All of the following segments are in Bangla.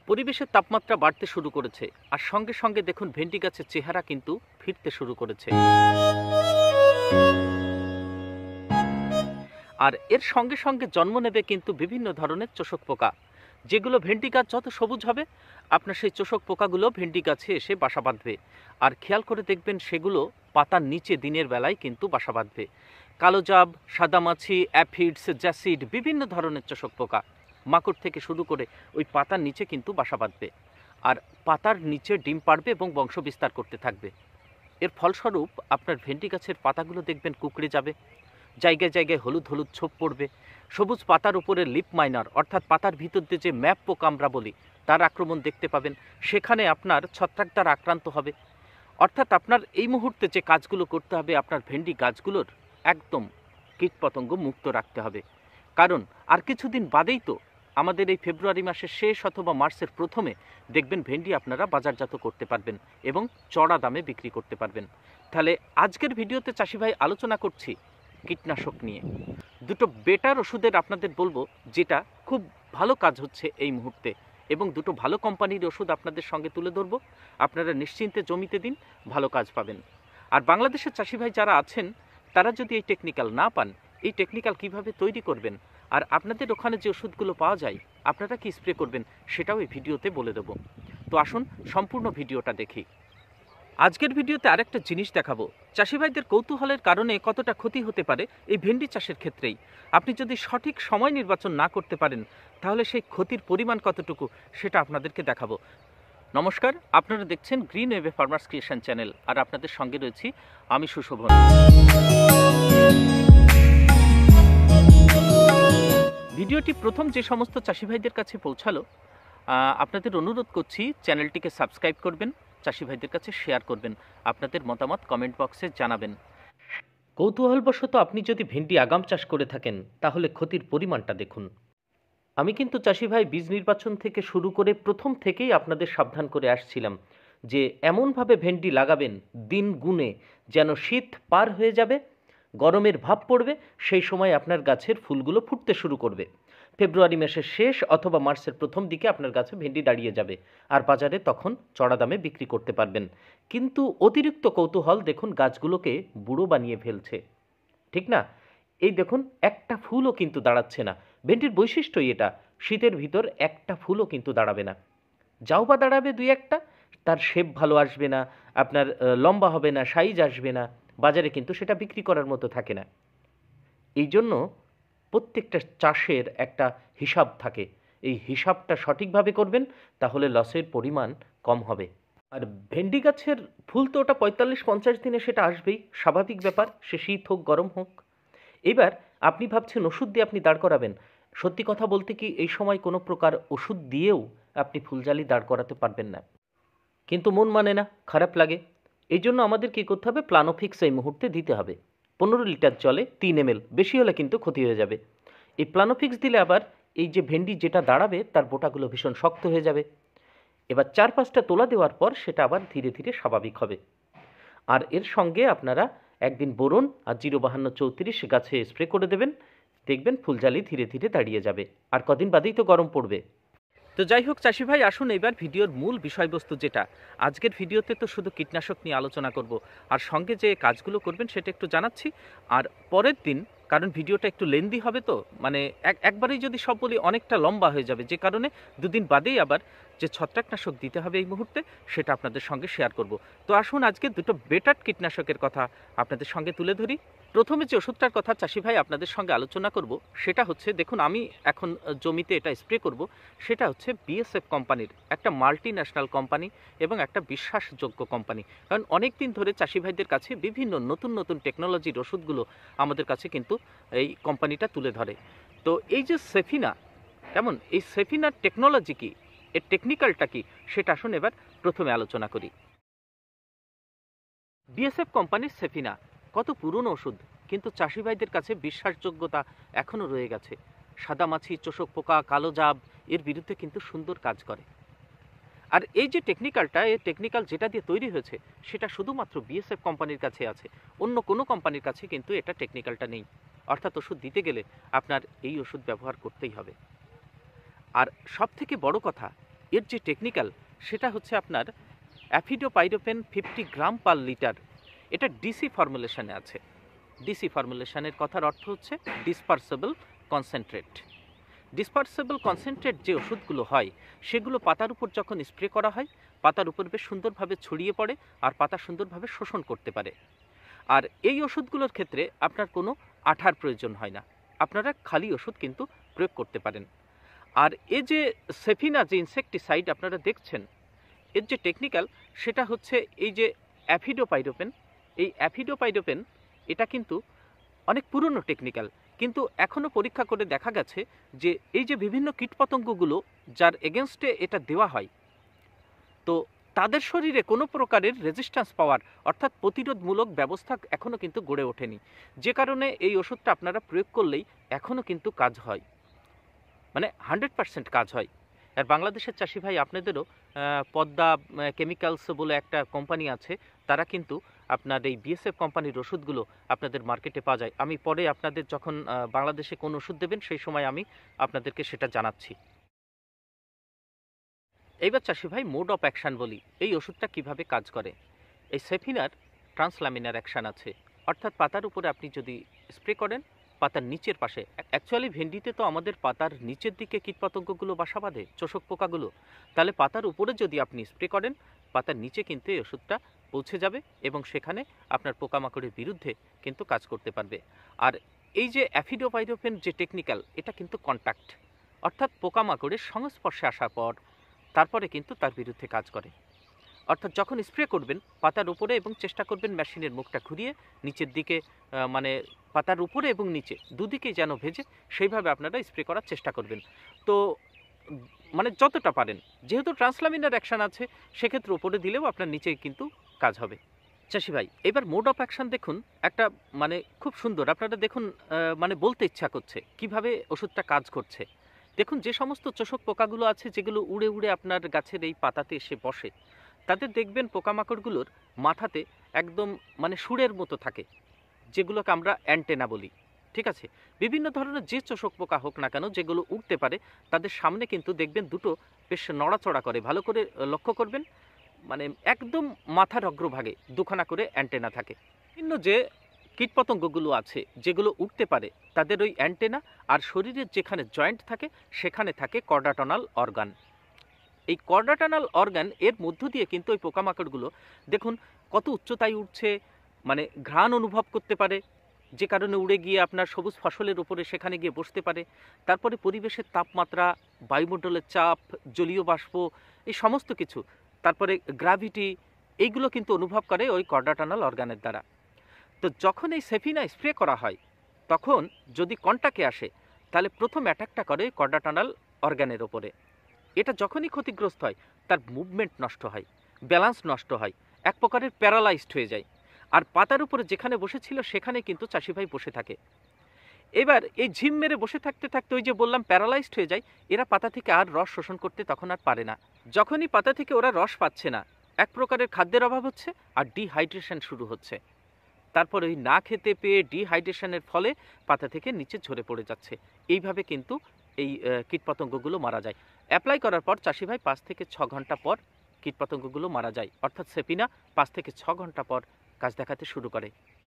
পরিবেশের তাপমাত্রা বাড়তে শুরু করেছে, আর সঙ্গে সঙ্গে দেখুন ভেন্ডি গাছের চেহারা কিন্তু ফিরতে শুরু করেছে। আর এর সঙ্গে সঙ্গে জন্ম নেবে কিন্তু বিভিন্ন ধরনের চোষক পোকা, যেগুলো ভেন্ডি গাছ যত সবুজ হবে আপনার সেই চোষক পোকাগুলো ভেন্ডি গাছে এসে বাসা বাঁধবে। আর খেয়াল করে দেখবেন সেগুলো পাতার নিচে দিনের বেলায় কিন্তু বাসা বাঁধবে। কালোজাব, সাদামাছি, অ্যাফিডস, জ্যাসিড, বিভিন্ন ধরনের চোষক পোকা মাকড় থেকে শুরু করে ওই পাতার নিচে কিন্তু বাসা বাঁধবে, আর পাতার নিচে ডিম পাড়বে এবং বংশ বিস্তার করতে থাকবে। এর ফলস্বরূপ আপনার ভেন্ডি গাছের পাতাগুলো দেখবেন কুঁকড়ে যাবে, জায়গায় জায়গায় হলুদ হলুদ ছোপ পড়বে। সবুজ পাতার উপরে লিপ মাইনার অর্থাৎ পাতার ভিতর দিয়ে যে ম্যাপ পোকা আমরা বলি তার আক্রমণ দেখতে পাবেন। সেখানে আপনার ছত্রাক দ্বারা আক্রান্ত হবে। অর্থাৎ আপনার এই মুহূর্তে যে কাজগুলো করতে হবে, আপনার ভেন্ডি গাছগুলোর একদম কীটপতঙ্গ মুক্ত রাখতে হবে। কারণ আর কিছুদিন বাদেই তো আমাদের এই ফেব্রুয়ারি মাসের শেষ অথবা মার্চের প্রথমে দেখবেন ভেন্ডি আপনারা বাজারজাত করতে পারবেন এবং চড়া দামে বিক্রি করতে পারবেন। তাহলে আজকের ভিডিওতে চাষি ভাই আলোচনা করছি কীটনাশক নিয়ে। দুটো বেটার ওষুধের আপনাদের বলবো যেটা খুব ভালো কাজ হচ্ছে এই মুহূর্তে, এবং দুটো ভালো কোম্পানির ওষুধ আপনাদের সঙ্গে তুলে ধরবো। আপনারা নিশ্চিন্তে জমিতে দিন, ভালো কাজ পাবেন। আর বাংলাদেশের চাষি ভাই যারা আছেন তারা যদি এই টেকনিক্যাল না পান, এই টেকনিক্যাল কিভাবে তৈরি করবেন আর আপনাদের ওখানে যে ওষুধগুলো পাওয়া যায় আপনারা কি স্প্রে করবেন সেটাও এই ভিডিওতে বলে দেবো। তো আসুন সম্পূর্ণ ভিডিওটা দেখি। আজকের ভিডিওতে আরেকটা জিনিস দেখাবো, চাষি ভাইদের কৌতূহলের কারণে কতটা ক্ষতি হতে পারে এই ভেন্ডি চাষের ক্ষেত্রেই। আপনি যদি সঠিক সময় নির্বাচন না করতে পারেন তাহলে সেই ক্ষতির পরিমাণ কতটুকু সেটা আপনাদেরকে দেখাবো। নমস্কার, আপনারা দেখছেন green wave farmers creation channel, আর আপনাদের সঙ্গে রয়েছি আমি সুশোভন। ভিডিওটি প্রথম যে সমস্ত চাষি ভাইদের কাছে পৌঁছালো আপনাদের অনুরোধ করছি চ্যানেলটিকে সাবস্ক্রাইব করবেন, চাষি ভাইদের কাছে শেয়ার করবেন, আপনাদের মতামত কমেন্ট বক্সে জানাবেন। কৌতূহলবশত আপনি যদি ভেন্ডি আগাম চাষ করে থাকেন তাহলে ক্ষতির পরিমাণটা দেখুন। আমি কিন্তু চাষি ভাই বীজ নির্বাচন থেকে শুরু করে প্রথম থেকেই আপনাদের সাবধান করে আসছিলাম যে এমনভাবে ভেন্ডি লাগাবেন দিন গুণে যেন শীত পার হয়ে যাবে, গরমের ভাব পড়বে, সেই সময় আপনার গাছের ফুলগুলো ফুটতে শুরু করবে। ফেব্রুয়ারি মাসের শেষ অথবা মার্চের প্রথম দিকে আপনার গাছে ভেন্ডি দাঁড়িয়ে যাবে, আর বাজারে তখন চড়া দামে বিক্রি করতে পারবেন। কিন্তু অতিরিক্ত কৌতূহল দেখুন গাছগুলোকে বুড়ো বানিয়ে ফেলছে, ঠিক না? এই দেখুন একটা ফুলও কিন্তু দাঁড়াচ্ছে না। ভেন্ডির বৈশিষ্ট্যই এটা, শীতের ভিতর একটা ফুলও কিন্তু দাঁড়াবে না। যাও বা দাঁড়াবে দুই একটা, তার শেপ ভালো আসবে না, আপনার লম্বা হবে না, সাইজ আসবে না, বাজারে কিন্তু সেটা বিক্রি করার মতো থাকে না। এই জন্য প্রত্যেকটা চাষের একটা হিসাব থাকে, এই হিসাবটা সঠিকভাবে করবেন তাহলে লসের পরিমাণ কম হবে। আর ভেন্ডি গাছের ফুল তো ওটা 45-50 দিনে সেটা আসবেই, স্বাভাবিক ব্যাপার, সে শীত হোক গরম হোক। এবার আপনি ভাবছেন ওষুধ দিয়ে আপনি দাঁড় করাবেন। সত্যি কথা বলতে কি এই সময় কোনো প্রকার ওষুধ দিয়েও আপনি ফুলজালি দাঁড় করাতে পারবেন না, কিন্তু মন মানে না, খারাপ লাগে। এই জন্য আমাদের কী করতে হবে, প্লানোফিক্স এই মুহূর্তে দিতে হবে 15 লিটার জলে 3 ml, বেশি হলে কিন্তু ক্ষতি হয়ে যাবে। এই প্লানোফিক্স দিলে আবার এই যে ভেন্ডি যেটা দাঁড়াবে তার বোটাগুলো ভীষণ শক্ত হয়ে যাবে। এবার 4-5টা তোলা দেওয়ার পর সেটা আবার ধীরে ধীরে স্বাভাবিক হবে। আর এর সঙ্গে আপনারা একদিন বোরন আর 052-34 গাছে স্প্রে করে দেবেন, দেখবেন ফুলজালি ধীরে ধীরে দাঁড়িয়ে যাবে। আর কদিন বাদেই তো গরম পড়বে। তো যাই হোক চাষি ভাই, আসুন এবার ভিডিওর মূল বিষয়বস্তু যেটা, আজকের ভিডিওতে তো শুধু কীটনাশক নিয়ে আলোচনা করব, আর সঙ্গে যে কাজগুলো করবেন সেটা একটু জানাচ্ছি। আর পরের দিন, কারণ ভিডিওটা একটু লেন্দি হবে তো, মানে একবারেই যদি সব বলি অনেকটা লম্বা হয়ে যাবে, যে কারণে দুদিন বাদেই আবার যে ছত্রাকনাশক দিতে হবে এই মুহূর্তে সেটা আপনাদের সঙ্গে শেয়ার করব। তো আসুন আজকে দুটো বেটার কীটনাশকের কথা আপনাদের সঙ্গে তুলে ধরি। প্রথমে যে ওষুধটার কথা চাষি ভাই আপনাদের সঙ্গে আলোচনা করব সেটা হচ্ছে, দেখুন আমি এখন জমিতে এটা স্প্রে করব, সেটা হচ্ছে বিএসএফ কোম্পানির, একটা মাল্টি ন্যাশনাল কোম্পানি এবং একটা বিশ্বাসযোগ্য কোম্পানি। কারণ অনেক দিন ধরে চাষি ভাইদের কাছে বিভিন্ন নতুন নতুন টেকনোলজির ওষুধগুলো আমাদের কাছে কিন্তু এই কোম্পানিটা তুলে ধরে। তো এই যে সেফিনা, কেমন এই সেফিনার টেকনোলজি কি, এর টেকনিক্যালটা কি, সেটা আসুন এবার প্রথমে আলোচনা করি। বিএসএফ কোম্পানির সেফিনা কত পুরনো ওষুধ, কিন্তু চাষি ভাইদের কাছে বিশ্বাসযোগ্যতা এখনও রয়ে গেছে। সাদামাছি, চোষক পোকা, কালোজাব এর বিরুদ্ধে কিন্তু সুন্দর কাজ করে। আর এই যে টেকনিক্যালটা, এই টেকনিক্যাল যেটা দিয়ে তৈরি হয়েছে সেটা শুধুমাত্র বিএসএফ কোম্পানির কাছে আছে, অন্য কোনো কোম্পানির কাছে কিন্তু এটা টেকনিক্যালটা নেই। অর্থাৎ ওষুধ দিতে গেলে আপনার এই ওষুধ ব্যবহার করতেই হবে। আর সব থেকে বড় কথা, এর যে টেকনিক্যাল সেটা হচ্ছে আপনার অ্যাফিডোপাইরোপেন 50 গ্রাম পার লিটার। এটা ডিসি ফর্মুলেশনে আছে। ডিসি ফর্মুলেশনের কথার অর্থ হচ্ছে ডিসপার্সেবল কনসেন্ট্রেট। ডিসপার্সেবল কনসেন্ট্রেট যে ওষুধগুলো হয় সেগুলো পাতার উপর যখন স্প্রে করা হয় পাতার উপর বেশ সুন্দরভাবে ছড়িয়ে পড়ে আর পাতা সুন্দরভাবে শোষণ করতে পারে। আর এই ওষুধগুলোর ক্ষেত্রে আপনার কোনো আঠার প্রয়োজন হয় না, আপনারা খালি ওষুধ কিন্তু প্রয়োগ করতে পারেন। আর এই যে সেফিনা যে ইনসেকটিসাইড আপনারা দেখছেন, এর যে টেকনিক্যাল সেটা হচ্ছে এই যে অ্যাফিডোপাইরোপেন। এই অ্যাফিডোপাইরোপেন এটা কিন্তু অনেক পুরনো টেকনিক্যাল, কিন্তু এখনও পরীক্ষা করে দেখা গেছে যে এই যে বিভিন্ন কীটপতঙ্গগুলো যার এগেনস্টে এটা দেওয়া হয়, তো তাদের শরীরে কোনো প্রকারের রেজিস্ট্যান্স পাওয়ার অর্থাৎ প্রতিরোধমূলক ব্যবস্থা এখনও কিন্তু গড়ে ওঠেনি, যে কারণে এই ওষুধটা আপনারা প্রয়োগ করলেই এখনও কিন্তু কাজ হয়, মানে 100% কাজ হয়। আর বাংলাদেশের চাষি ভাই আপনাদেরও পদ্মা কেমিক্যালস বলে একটা কোম্পানি আছে, তারা কিন্তু আপনার এই বিএসএফ কোম্পানির ওষুধগুলো আপনাদের মার্কেটে পাওয়া যায়। আমি পরে আপনাদের যখন বাংলাদেশে কোন ওষুধ দেবেন সেই সময় আমি আপনাদেরকে সেটা জানাচ্ছি। এইবার চাষি ভাই মোড অফ অ্যাকশান বলি, এই ওষুধটা কিভাবে কাজ করে। এই সেফিনার ট্রান্সলামিনার অ্যাকশান আছে, অর্থাৎ পাতার উপরে আপনি যদি স্প্রে করেন পাতার নিচের পাশে, অ্যাকচুয়ালি ভেন্ডিতে তো আমাদের পাতার নিচের দিকে কীটপতঙ্গগুলো বাসা বাঁধে, চোষক পোকাগুলো, তাহলে পাতার উপরে যদি আপনি স্প্রে করেন পাতার নিচে কিন্তু এই ওষুধটা পৌঁছে যাবে এবং সেখানে আপনার পোকামাকড়ের বিরুদ্ধে কিন্তু কাজ করতে পারবে। আর এই যে অ্যাফিডোপাইরোপেন যে টেকনিক্যাল, এটা কিন্তু কন্ট্যাক্ট, অর্থাৎ পোকামাকড়ের সংস্পর্শে আসার পর তারপরে কিন্তু তার বিরুদ্ধে কাজ করে। অর্থাৎ যখন স্প্রে করবেন পাতার উপরে এবং চেষ্টা করবেন মেশিনের মুখটা ঘুরিয়ে নিচের দিকে, মানে পাতার উপরে এবং নিচে দুদিকেই যেন ভেজে সেইভাবে আপনারা স্প্রে করার চেষ্টা করবেন। তো মানে যতটা পারেন, যেহেতু ট্রান্সলামিনার অ্যাকশান আছে সেক্ষেত্রে উপরে দিলেও আপনার নিচেই কিন্তু কাজ হবে। চাষি ভাই এবার মোড অফ অ্যাকশান দেখুন, একটা মানে খুব সুন্দর, আপনারা দেখুন, মানে বলতে ইচ্ছা করছে কিভাবে ওষুধটা কাজ করছে। দেখুন, যে সমস্ত চোষক পোকাগুলো আছে যেগুলো উড়ে উড়ে আপনার গাছের এই পাতাতে এসে বসে, তাদের দেখবেন পোকামাকড়গুলোর মাথাতে একদম মানে সুরের মতো থাকে, যেগুলোকে আমরা অ্যান্টেনা বলি। ঠিক আছে, বিভিন্ন ধরনের যে চোষক পোকা হোক না কেন যেগুলো উঠতে পারে তাদের সামনে কিন্তু দেখবেন দুটো বেশ নড়াচড়া করে, ভালো করে লক্ষ্য করবেন, মানে একদম মাথার অগ্রভাগে দুখানা করে অ্যান্টেনা থাকে। বিভিন্ন যে কীটপতঙ্গগুলো আছে যেগুলো উঠতে পারে তাদের ওই অ্যান্টেনা আর শরীরের যেখানে জয়েন্ট থাকে সেখানে থাকে কর্ডাটনাল অর্গান। এই কর্ডাটনাল অর্গান এর মধ্য দিয়ে কিন্তু ওই পোকামাকড়গুলো দেখুন কত উচ্চতায় উঠছে, মানে ঘ্রাণ অনুভব করতে পারে, যে কারণে উড়ে গিয়ে আপনার সবুজ ফসলের উপরে সেখানে গিয়ে বসতে পারে। তারপরে পরিবেশের তাপমাত্রা, বায়ুমণ্ডলের চাপ, জলীয় বাষ্প, এই সমস্ত কিছু, তারপরে গ্র্যাভিটি, এইগুলো কিন্তু অনুভব করে ওই কর্ডাটনাল অর্গানের দ্বারা। তো যখন এই সেফিনা স্প্রে করা হয় তখন যদি কন্টাক্টে আসে তাহলে প্রথম অ্যাটাকটা করে কর্ডাটনাল অর্গানের ওপরে। এটা যখনই ক্ষতিগ্রস্ত হয় তার মুভমেন্ট নষ্ট হয়, ব্যালেন্স নষ্ট হয়, এক প্রকারের প্যারালাইজড হয়ে যায়, আর পাতার উপরে যেখানে বসেছিল সেখানে কিন্তু চাষি ভাই বসে থাকে। এবার এই ঝিম মেরে বসে থাকতে থাকতে ওই যে বললাম প্যারালাইজড হয়ে যায়, এরা পাতা থেকে আর রস শোষণ করতে তখন আর পারে না। যখনই পাতা থেকে ওরা রস পাচ্ছে না, এক প্রকারের খাদ্যের অভাব হচ্ছে আর ডিহাইড্রেশন শুরু হচ্ছে, তারপর ওই না খেতে পেয়ে ডিহাইড্রেশনের ফলে পাতা থেকে নিচে ঝরে পড়ে যাচ্ছে। এইভাবে কিন্তু এই কীটপতঙ্গগুলো মারা যায়। অ্যাপ্লাই করার পর চাষি ভাই 5 থেকে 6 ঘন্টা পর কীটপতঙ্গগুলো মারা যায়, অর্থাৎ সেফিনা 5 থেকে 6 ঘন্টা পর কাজ দেখাতে শুরু করে।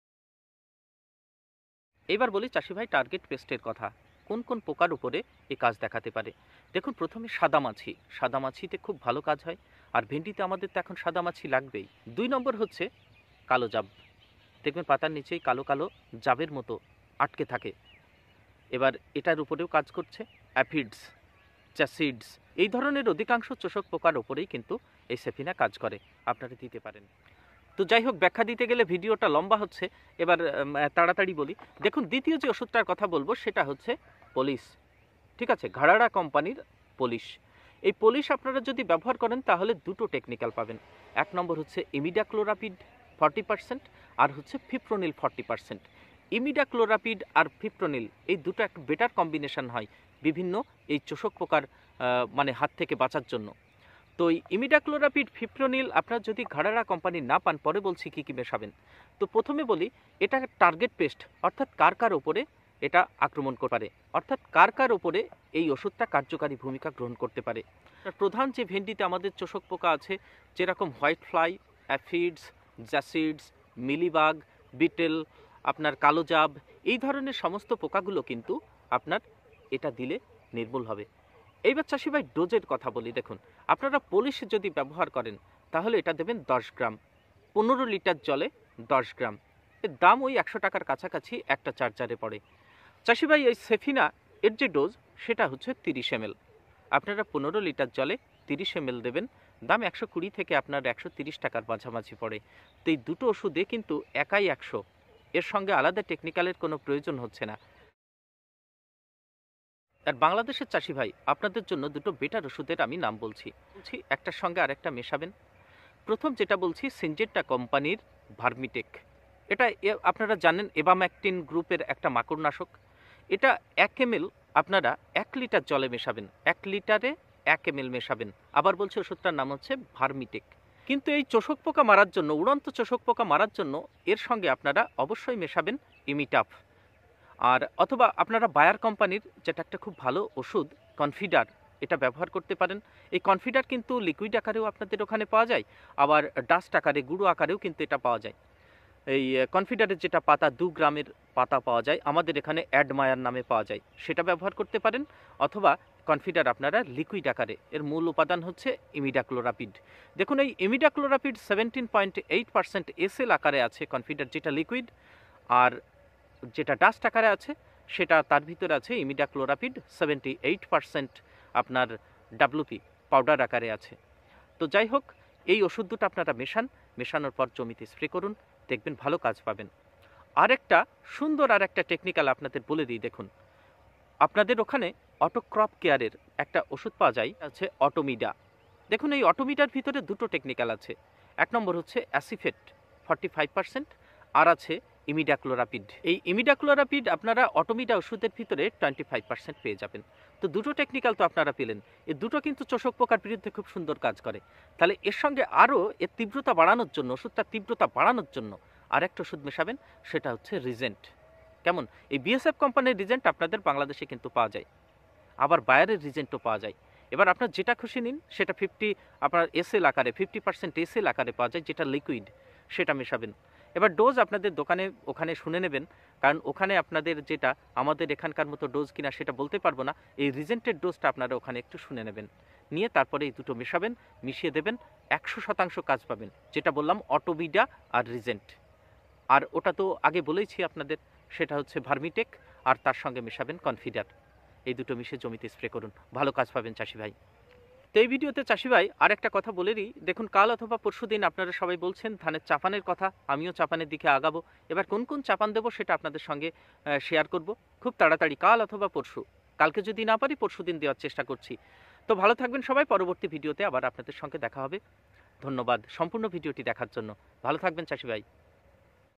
এবার বলি চাষি ভাই টার্গেট পেস্টের কথা, কোন কোন পোকার উপরে এই কাজ দেখাতে পারে। দেখুন, প্রথমে সাদামাছি, সাদামাছিতে খুব ভালো কাজ হয়, আর ভেন্ডিতে আমাদের তো এখন সাদামাছি লাগবেই। 2 নম্বর হচ্ছে কালো জাব, দেখবেন পাতার নিচেই কালো কালো জাবের মতো আটকে থাকে, এবার এটার উপরেও কাজ করছে। অ্যাফিডস, চ্যাসিডস, এই ধরনের অধিকাংশ চোষক পোকার ওপরেই কিন্তু এই সেফিনা কাজ করে, আপনারা দিতে পারেন। তো যাই হোক, ব্যাখ্যা দিতে গেলে ভিডিওটা লম্বা হচ্ছে, এবার তাড়াতাড়ি বলি। দেখুন, দ্বিতীয় যে ওষুধটার কথা বলবো সেটা হচ্ছে পলিশ। ঠিক আছে, ঘাড়াড়া কোম্পানির পলিশ। এই পলিশ আপনারা যদি ব্যবহার করেন তাহলে দুটো টেকনিক্যাল পাবেন। 1 নম্বর হচ্ছে ইমিডাক্লোরাপিড 40% আর হচ্ছে ফিপ্রোনিল 40%। ইমিডাক্লোরাপিড আর ফিপ্রোনিল এই দুটো একটা বেটার কম্বিনেশন হয় বিভিন্ন এই চোষক পোকার মানে হাত থেকে বাঁচার জন্য। তো এই ইমিডাক্লোরাপিড, ফিপ্রোনিল আপনারা যদি ঘাড়াড়া কোম্পানির না পান, পরে বলছি কী কী মেশাবেন। তো প্রথমে বলি এটা টার্গেট পেস্ট, অর্থাৎ কার কার ওপরে এটা আক্রমণ করতে পারে, অর্থাৎ কার কার ওপরে এই ওষুধটা কার্যকারী ভূমিকা গ্রহণ করতে পারে। প্রধান যে ভেন্ডিতে আমাদের চোষক পোকা আছে, যেরকম white fly, aphids, jassids, mealybug, beetle, আপনার কালোজাব, এই ধরনের সমস্ত পোকাগুলো কিন্তু আপনার এটা দিলে নির্মূল হবে। এইবার চাষি ভাই ডোজের কথা বলি। দেখুন, আপনারা পলিশ যদি ব্যবহার করেন তাহলে এটা দেবেন 10 গ্রাম, 15 লিটার জলে 10 গ্রাম। এর দাম ওই 100 টাকার কাছাকাছি একটা চার্জারে পড়ে। চাষি ভাই এই সেফিনা এর যে ডোজ সেটা হচ্ছে 30 ml। আপনারা 15 লিটার জলে 30 ml দেবেন, দাম 120 থেকে আপনার 130 টাকার মাঝামাঝি পড়ে। তো এই দুটো ওষুধে কিন্তু একাই 100, এর সঙ্গে আলাদা টেকনিক্যালের কোনো প্রয়োজন হচ্ছে না। আর বাংলাদেশের চাষি ভাই, আপনাদের জন্য দুটো বেটার ওষুধের আমি নাম বলছি, একটার সঙ্গে আরেকটা মেশাবেন। প্রথম যেটা বলছি, সিনজেন্টা কোম্পানির ভার্মিটেক। এটা আপনারা জানেন এবাম্যাকটিন গ্রুপের একটা মাকড়নাশক। এটা 1 ml আপনারা 1 লিটার জলে মেশাবেন, 1 লিটারে 1 ml মেশাবেন। আবার বলছি, ওষুধটার নাম হচ্ছে ভার্মিটেক। কিন্তু এই চোষক পোকা মারার জন্য, উড়ন্ত চোষক পোকা মারার জন্য এর সঙ্গে আপনারা অবশ্যই মেশাবেন ইমিটাফ, আর অথবা আপনারা বায়ার কোম্পানির যেটা একটা খুব ভালো ওষুধ কনফিডার, এটা ব্যবহার করতে পারেন। এই কনফিডার কিন্তু লিকুইড আকারেও আপনাদের ওখানে পাওয়া যায়, আবার ডাস্ট আকারে, গুঁড়ো আকারেও কিন্তু এটা পাওয়া যায়। এই কনফিডারের যেটা পাতা 2 গ্রামের পাতা পাওয়া যায়, আমাদের এখানে অ্যাডমায়ার নামে পাওয়া যায়, সেটা ব্যবহার করতে পারেন। অথবা কনফিডার আপনারা লিকুইড আকারে, এর মূল উপাদান হচ্ছে ইমিডাক্লোরাপিড। দেখুন, এই ইমিডাক্লোরাপিড 17.8% এসএল আকারে আছে কনফিডার, যেটা লিকুইড, আর যেটা ডাস্ট আকারে আছে সেটা তার ভিতরে আছে ইমিডাক্লোরাপিড 78% আপনার ডাব্লুপি পাউডার আকারে আছে। তো যাই হোক, এই ওষুধ দুটো আপনারা মেশানোর পর জমিতে স্প্রে করুন, দেখবেন ভালো কাজ পাবেন। আরেকটা সুন্দর আর একটা টেকনিক্যাল আপনাদের বলে দিই। দেখুন, আপনাদের ওখানে অটোক্রপ কেয়ারের একটা ওষুধ পাওয়া যায়, আছে অটোমিডা। দেখুন, এই অটোমিডার ভিতরে দুটো টেকনিক্যাল আছে। 1 নম্বর হচ্ছে অ্যাসিফেট 45%, আর আছে ইমিডাক্লোরাপিড। এই ইমিডাক্লোরাপিড আপনারা অটোমিডা ওষুধের ভিতরে 25% পেয়ে যাবেন। তো দুটো টেকনিক্যাল তো আপনারা পেলেন। এই দুটো কিন্তু চোষক পোকার বিরুদ্ধে খুব সুন্দর কাজ করে। তাহলে এর সঙ্গে আরও এর তীব্রতা বাড়ানোর জন্য, ওষুধটার তীব্রতা বাড়ানোর জন্য আরেকটা ওষুধ মেশাবেন, সেটা হচ্ছে রিজেন্ট। কেমন? এই বিএসএফ কোম্পানির রিজেন্ট আপনাদের বাংলাদেশে কিন্তু পাওয়া যায়, আবার বায়ারের রিজেন্টও পাওয়া যায়। এবার আপনার যেটা খুশি নিন, সেটা 50 আপনার এসএল আকারে, 50% এসএল আকারে পাওয়া যায়, যেটা লিকুইড, সেটা মেশাবেন। এবার ডোজ আপনাদের দোকানে ওখানে শুনে নেবেন, কারণ ওখানে আপনাদের যেটা আমাদের এখানকার মতো ডোজ কিনা সেটা বলতে পারবো না। এই রিজেন্টের ডোজটা আপনারা ওখানে একটু শুনে নেবেন, নিয়ে তারপরে এই দুটো মেশাবেন, মিশিয়ে দেবেন, 100% কাজ পাবেন। যেটা বললাম অটোমিডা আর রিজেন্ট, আর ওটা তো আগে বলেইছি আপনাদের, সেটা হচ্ছে ভার্মিটেক, আর তার সঙ্গে মেশাবেন কনফিডার। এই দুটো মিশে জমিতে স্প্রে করুন, ভালো কাজ পাবেন চাষি ভাই। তো এই ভিডিওতে চাষি ভাই আর একটা কথা বলে দিই। দেখুন, কাল অথবা পরশু দিন আপনারা সবাই বলছেন ধানের চাপানের কথা, আমিও চাপানের দিকে আগাবো। এবার কোন কোন চাপান দেবো সেটা আপনাদের সঙ্গে শেয়ার করব খুব তাড়াতাড়ি, কাল অথবা পরশু। কালকে যদি না পারি পরশু দিন দেওয়ার চেষ্টা করছি। তো ভালো থাকবেন সবাই, পরবর্তী ভিডিওতে আবার আপনাদের সঙ্গে দেখা হবে। ধন্যবাদ সম্পূর্ণ ভিডিওটি দেখার জন্য। ভালো থাকবেন চাষি ভাই।